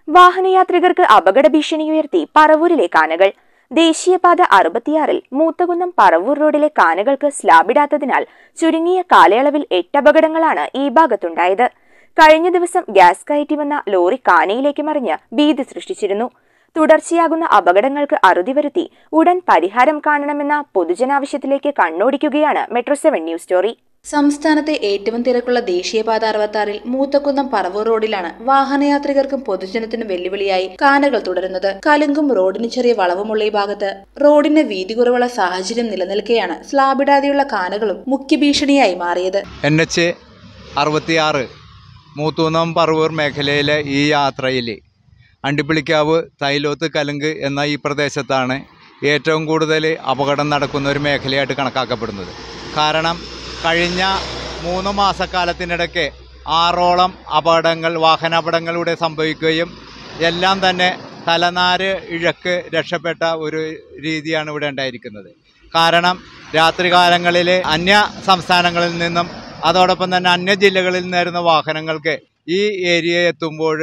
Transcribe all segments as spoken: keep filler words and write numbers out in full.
വാഹനയാത്രികർക്ക് അപകട ഭീഷണിയുയർത്തി പറവൂരിലെ കാനകൾ. ദേശീയപാത അറുപത്തിയാറിൽ മൂത്തകുന്നം പറവൂർ റോഡിലെ കാനകൾക്ക് സ്ലാബിടാത്തതിനാൽ ചുരുങ്ങിയ കാലയളവിൽ എട്ട് അപകടങ്ങളാണ് ഈ ഭാഗത്തുണ്ടായത്. കഴിഞ്ഞ ദിവസം ഗ്യാസ് കയറ്റി വന്ന ലോറി കാനയിലേക്ക് മറിഞ്ഞ് ഭീതി സൃഷ്ടിച്ചിരുന്നു. തുടർച്ചയാകുന്ന അപകടങ്ങൾക്ക് അറുതി വരുത്തി ഉടൻ പരിഹാരം കാണണമെന്ന പൊതുജനാവശ്യത്തിലേക്ക് കണ്ണോടിക്കുകയാണ് മെട്രോ സെവൻ ന്യൂസ് സ്റ്റോറി. സംസ്ഥാനത്തെ ഏറ്റവും തിരക്കുള്ള ദേശീയപാത അറുപത്തിയാറിൽ മൂത്തകുന്നം പറവൂർ റോഡിലാണ് വാഹനയാത്രികർക്കും പൊതുജനത്തിനും വെല്ലുവിളിയായി കാനകൾ തുടരുന്നത്. കലുങ്കും റോഡിന് ചെറിയ വളവുമുള്ള ഈ ഭാഗത്ത് റോഡിന് വീതി കുറവുള്ള സാഹചര്യം നിലനിൽക്കെയാണ് സ്ലാബിടാതെയുള്ള കാനകളും മുഖ്യ ഭീഷണിയായി മാറിയത്. എൻ എച്ച് അറുപത്തിയാറ് മൂത്തകുന്നം പറവൂർ മേഖലയിലെ ഈ യാത്രയിൽ അണ്ടിപ്പിളിക്കാവ് തൈലോത്ത് കലുങ്ക് എന്ന ഈ പ്രദേശത്താണ് ഏറ്റവും കൂടുതൽ അപകടം നടക്കുന്ന ഒരു മേഖലയായിട്ട് കണക്കാക്കപ്പെടുന്നത്. കാരണം കഴിഞ്ഞ മൂന്ന് മാസക്കാലത്തിനിടയ്ക്ക് ആറോളം അപകടങ്ങൾ വാഹനാപകടങ്ങളിലൂടെ സംഭവിക്കുകയും എല്ലാം തന്നെ തലനാര് ഇഴക്ക് രക്ഷപ്പെട്ട ഒരു രീതിയാണ് ഇവിടെ ഉണ്ടായിരിക്കുന്നത്. കാരണം രാത്രികാലങ്ങളിൽ അന്യ സംസ്ഥാനങ്ങളിൽ നിന്നും അതോടൊപ്പം തന്നെ അന്യ ജില്ലകളിൽ നിന്നിരുന്ന വാഹനങ്ങൾക്ക് ഈ ഏരിയ എത്തുമ്പോൾ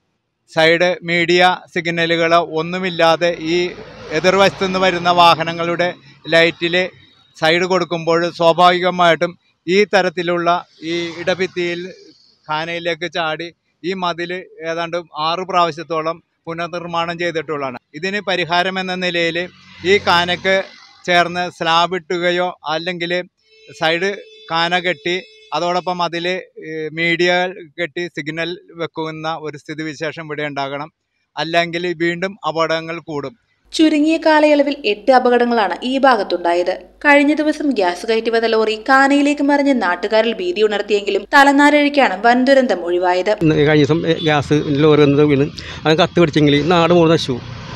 സൈഡ് മീഡിയ സിഗ്നലുകൾ ഒന്നുമില്ലാതെ ഈ എതിർവശത്തു നിന്ന് വരുന്ന വാഹനങ്ങളുടെ ലൈറ്റിൽ സൈഡ് കൊടുക്കുമ്പോൾ സ്വാഭാവികമായിട്ടും ഈ തരത്തിലുള്ള ഈ ഇടഭിത്തിയിൽ ഖാനയിലേക്ക് ചാടി ഈ മതിൽ ഏതാണ്ട് ആറ് പ്രാവശ്യത്തോളം പുനർനിർമ്മാണം ചെയ്തിട്ടുള്ളതാണ്. ഇതിന് പരിഹാരം എന്ന നിലയിൽ ഈ ഖാനയ്ക്ക് ചേർന്ന് സ്ലാബ് ഇട്ടുകയോ അല്ലെങ്കിൽ സൈഡ് ഖാന കെട്ടി അതോടൊപ്പം അതിൽ മീഡിയ കെട്ടി സിഗ്നൽ വെക്കുന്ന ഒരു സ്ഥിതിവിശേഷം ഇവിടെ ഉണ്ടാകണം. അല്ലെങ്കിൽ വീണ്ടും അപകടങ്ങൾ കൂടും. ചുരുങ്ങിയ കാലയളവിൽ എട്ട് അപകടങ്ങളാണ് ഈ ഭാഗത്തുണ്ടായത്. കഴിഞ്ഞ ദിവസം ഗ്യാസ് കയറ്റി വന്ന ലോറി കാനയിലേക്ക് മറിഞ്ഞ് നാട്ടുകാരിൽ ഭീതി ഉണർത്തിയെങ്കിലും തലനാരിഴയ്ക്കാണ് വൻ ദുരന്തം ഒഴിവായത്. കഴിഞ്ഞ ദിവസം ഗ്യാസ് ലോറി വീണ് അത് കത്ത് പിടിച്ചെങ്കിൽ നാട് മുഴുവൻ നശിച്ചു.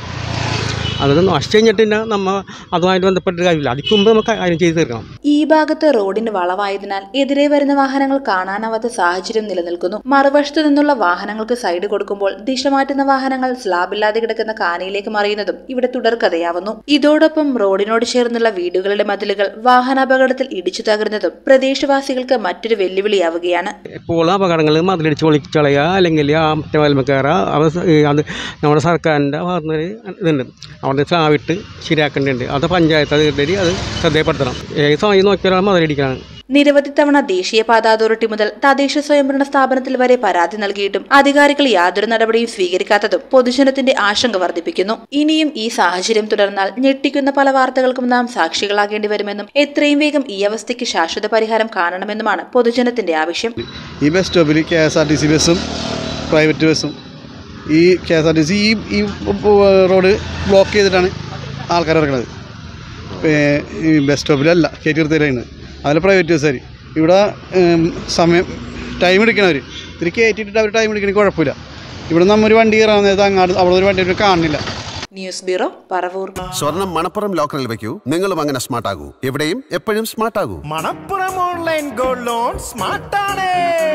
അതൊന്ന് നശിച്ചു കഴിഞ്ഞിട്ട് നമ്മ അതുമായിട്ട് ബന്ധപ്പെട്ട കാര്യമില്ല. അതിന് മുമ്പ് നമുക്ക് കാര്യം ചെയ്ത് തീർക്കണം. ഈ ഭാഗത്ത് റോഡിന് വളവായതിനാൽ എതിരെ വരുന്ന വാഹനങ്ങൾ കാണാനാവാത്ത സാഹചര്യം നിലനിൽക്കുന്നു. മറുവശത്തു നിന്നുള്ള വാഹനങ്ങൾക്ക് സൈഡ് കൊടുക്കുമ്പോൾ ദിശ മാറ്റുന്ന വാഹനങ്ങൾ സ്ലാബില്ലാതെ കിടക്കുന്ന കാനയിലേക്ക് മറിയുന്നതും ഇവിടെ തുടർക്കഥയാവുന്നു. ഇതോടൊപ്പം റോഡിനോട് ചേർന്നുള്ള വീടുകളുടെ മതിലുകൾ വാഹനാപകടത്തിൽ ഇടിച്ചു തകർന്നതും പ്രദേശവാസികൾക്ക് മറ്റൊരു വെല്ലുവിളിയാവുകയാണ്. ഇപ്പോൾ അപകടങ്ങൾ മതിലിടിച്ച് പൊളിച്ച് കളയുക അല്ലെങ്കിൽ ആ മറ്റേ വലമ അത് നമ്മുടെ സർക്കാരിൻ്റെ ഭാഗത്തുനിന്ന് ഇതുണ്ട്. അവിടെ സ്ലാബിട്ട് ശരിയാക്കേണ്ടതുണ്ട്. അത് പഞ്ചായത്ത് അധികൃതർ അത് ശ്രദ്ധയപ്പെടുത്തണം. ഏത് സമയം നോക്കിയാൽ മതിലിടിക്കാനാണ്. നിരവധി തവണ ദേശീയപാത അതോറിറ്റി മുതൽ തദ്ദേശ സ്വയംഭരണ സ്ഥാപനത്തിൽ വരെ പരാതി നൽകിയിട്ടും അധികാരികൾ യാതൊരു നടപടിയും സ്വീകരിക്കാത്തതും പൊതുജനത്തിന്റെ ആശങ്ക വർദ്ധിപ്പിക്കുന്നു. ഇനിയും ഈ സാഹചര്യം തുടർന്നാൽ ഞെട്ടിക്കുന്ന പല വാർത്തകൾക്കും നാം സാക്ഷികളാകേണ്ടി വരുമെന്നും എത്രയും വേഗം ഈ അവസ്ഥയ്ക്ക് ശാശ്വത പരിഹാരം കാണണമെന്നുമാണ് പൊതുജനത്തിന്റെ ആവശ്യം. ഈ ബസ് സ്റ്റോപ്പിൽ K S R T C ബസ്സും പ്രൈവറ്റ് ബസ്സും ഈ K S R T C ഈ റോഡ് ബ്ലോക്ക് ചെയ്തിട്ടാണ് ആൾക്കാർ ഇറക്കുന്നത്. ഈ ബസ് സ്റ്റോപ്പിലല്ല കയറ്റി നിർത്തിയിട്ടാണ് അതിൽ പ്രൈവറ്റ് ബസ്സുകാർ ഇവിടെ സമയം ടൈം എടുക്കണവർ ഇത്തിരി കയറ്റിയിട്ട് അവർ ടൈം എടുക്കണമെങ്കിൽ കുഴപ്പമില്ല. ഇവിടെ നമ്മൊരു വണ്ടി കയറാവുന്നത് അങ്ങാട് അവിടെ ഒരു വണ്ടി കാണുന്നില്ല. News bureau Paravur. സ്വർണം മണപ്പുറം ലോക്കറിൽ വെക്കൂ. നിങ്ങളും അങ്ങനെ സ്മാർട്ട് ആകൂ. എവിടെയും എപ്പോഴും സ്മാർട്ട് ആകൂ. Manappuram online gold loan smart ആണ്.